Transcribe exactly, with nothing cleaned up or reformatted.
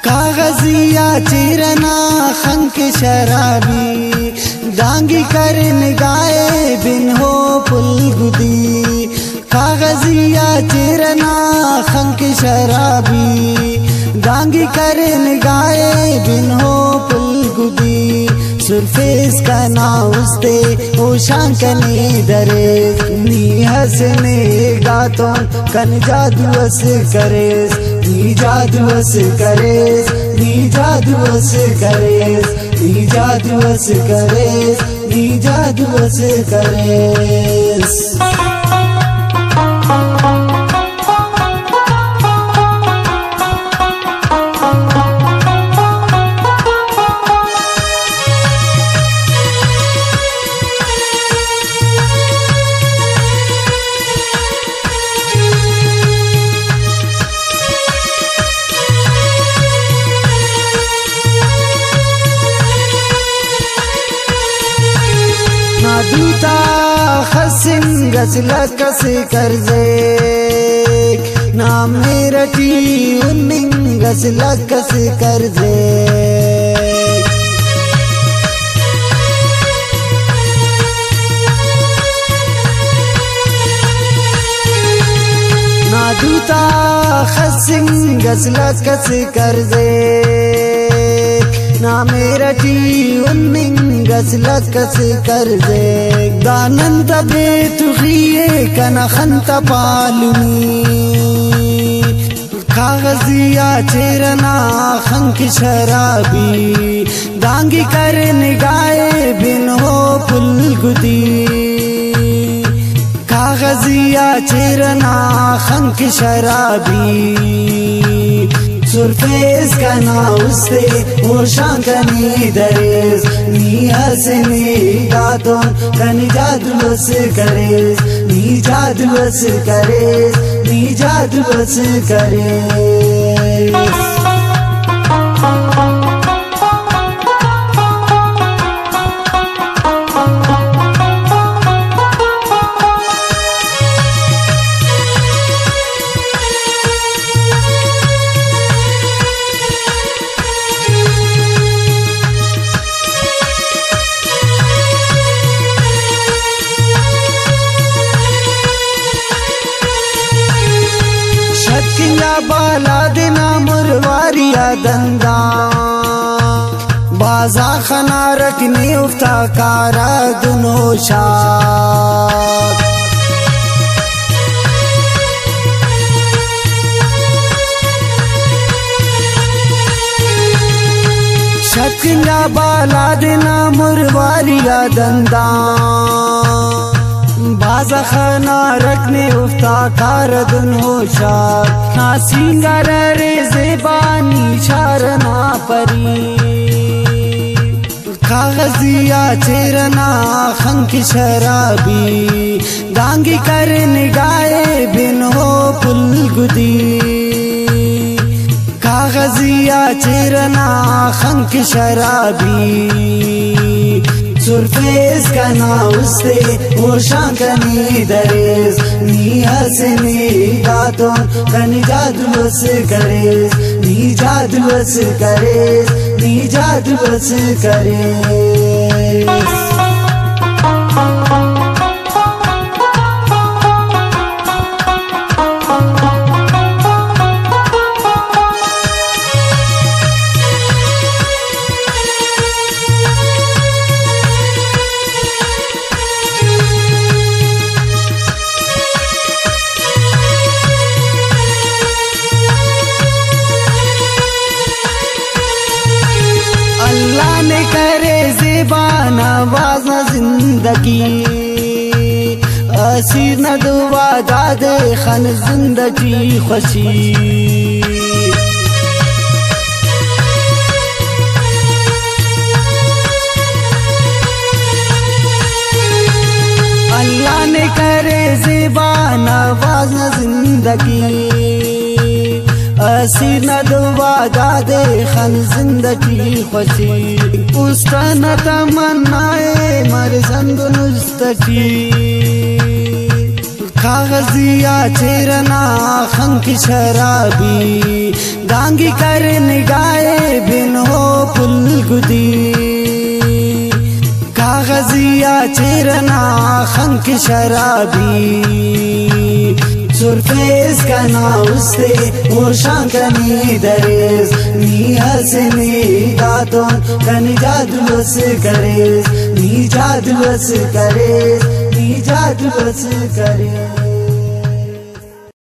कागजिया चिरना खंक शराबी डांगी कर निगाए बिन हो पुलगुदी। कागजिया चिरना खंक शराबी डांगी कर निगाए बिन हो पुलगुदी। सुरफेस का ना उस्ते ओ शांकने दरे नी हसने गातों कन जादुअस करेस नी जादुअस करेस नी जादुअस करेस नी जादुअस करेस नी जादुअस करेस। दूता खसिन गजला कस करजे नाम मेरठी उन्निंग गजला कस करजे। ना दूता खसिन गजला कस करजे ना मेरठी उन्निंग गजला कस करजे। दानंत बेतुखिए कना खंत पालनी कागजिया चिरना खंक शराबी डांगी कर निगाए बिन हो पुलगुदी। कागजिया चिरना खंक शराबी सुरफेस का ना उस्ते वो शांकनी दरेस नी हसनी गातों कन जादुअस करेस नी जादुअस करेस नी जादुअस करेस। बाला दिना मुरवारिया दंदा बाजा खना रखने उफ्ता कारा दुनोशा। शक्ला बाला दिना मुरवारिया दंदा बाजा खाना रखने उफ्ता कार दुनोशा। ना सिंगार रे जेबानी शारना परी कागजिया चिरना खंक शराबी डांगी कर निगाए बिन हो पुलगुदी। कागजिया चिरना खंक शराबी सुरफेस का ना उस्ते वो शांकनी दरेस नी हसनी गातों कन जादुअस करेस नी जादुअस करेस नी जादुअस करेस। अल्लाह ने करे ज़ेबाना वाज़ना जिंदगी असीर न दुआ दादे खन जिंदगी खुशी। अल्लाह ने करे ज़ेबाना वाज़ना जिंदगी असीर न दुआ दादे खन जिंदगी खुशी। उस्ताना तमन्नाए मर संग नुस्तकी कागजिया चेरना खंक शराबी गांगी कर निगाहे बिन हो पुलगुदी कागजिया चेरना खंक शराबी सुरफेस का ना उससे वो शांकनी दरेस नी हसनी दातों कन जादूस करेस नी जादूस करेस नी जादूस करेस।